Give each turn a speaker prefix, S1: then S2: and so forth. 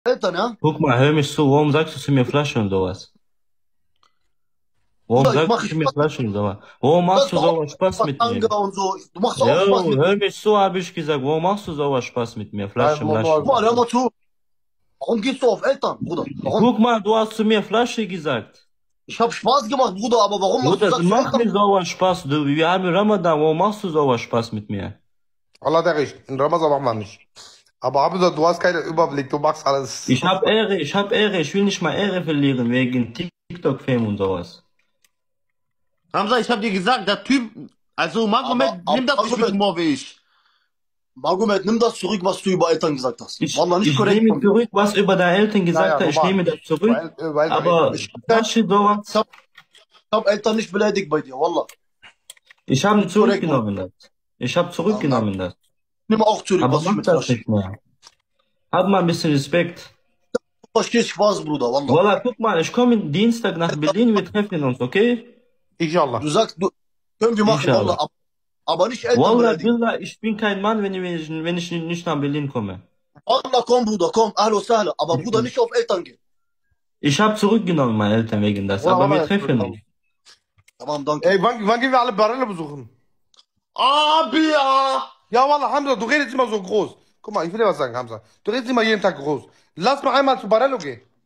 S1: Eltern, ja?
S2: Guck mal, hör mich zu. Warum sagst du zu mir Flasche und sowas? Warum
S1: Bruder, ich
S2: sagst du
S1: mache
S2: zu mir
S1: Spaß.
S2: Flasche und sowas? Warum
S1: Du
S2: machst
S1: hast
S2: du
S1: doch auch
S2: sowas Spaß
S1: Spaß,
S2: mit
S1: Tanga
S2: mir?
S1: und so. Du machst auch Spaß
S2: Jo,
S1: mit
S2: hör
S1: mir.
S2: mich zu, habe ich gesagt. Warum machst du sowas Spaß mit mir?
S3: Nein,
S2: Flasche, Flasche.
S1: Guck mal, hör mal zu. Warum gehst du auf Eltern, Bruder? Warum?
S2: Guck mal, du hast zu mir Flasche gesagt.
S1: Ich habe Spaß gemacht, Bruder, aber warum machst du,
S2: Bruder, du
S1: sagst du
S2: machst
S1: Eltern?
S2: mir sowas Spaß. Wir haben Ramadan. Warum machst du sowas Spaß mit mir?
S3: Allah der Recht. In Ramazan macht man nicht. Aber Hamza, du hast keinen Überblick, du machst alles.
S2: Ich hab Ehre, ich hab Ehre. Ich will nicht mal Ehre verlieren wegen TikTok-Fame und sowas.
S4: Hamza, ich hab dir gesagt, der Typ, also Magomed,
S1: Aber
S4: nimm das nicht mit Humor wie ich.
S1: Magomed, nimm das zurück, was du über Eltern gesagt hast. Wallah, nicht
S2: Ich
S1: korrekt
S2: nehme
S1: von dir.
S2: zurück, was über deine Eltern gesagt
S3: Naja,
S2: hat. Ich
S3: normal.
S2: nehme das zurück. Aber
S1: Ich
S2: Flasche, sowas.
S1: hab Eltern nicht beleidigt bei dir, Wallah.
S2: Ich habe
S1: Nicht korrekt, Mann.
S2: zurückgenommen das. Ich habe zurückgenommen das.
S1: Nimm auch zurück,
S2: Aber
S1: was ich
S2: mach
S1: mit
S2: das
S1: Flasche.
S2: nicht mehr. Hab mal ein bisschen Respekt.
S1: Du verstehst Spaß, Bruder, Wallah.
S2: Wallah, guck mal, ich komme Dienstag nach Berlin, wir treffen uns, okay?
S3: Inshallah.
S1: Du sagst, können wir machen,
S2: Inshallah.
S1: Wallah, aber nicht Eltern
S2: Wallah,
S1: beleidigen.
S2: Billah, ich bin kein Mann, wenn ich nicht nach Berlin komme.
S1: Wallah, komm, Bruder, komm, Ahlo Sahla. Aber Bruder, nicht auf Eltern gehen.
S2: Ich habe zurückgenommen meine Eltern wegen das,
S3: Wallah,
S2: aber wir
S3: Wallah,
S2: treffen uns.
S1: Tamam, danke.
S3: Ey, wann gehen wir alle Barelle besuchen?
S4: Abia!
S3: Ja, Wallah, Hamza, du redest immer so groß. Guck mal, ich will dir was sagen, Hamza. Du redest immer jeden Tag groß. Lass mal einmal zu Barello gehen.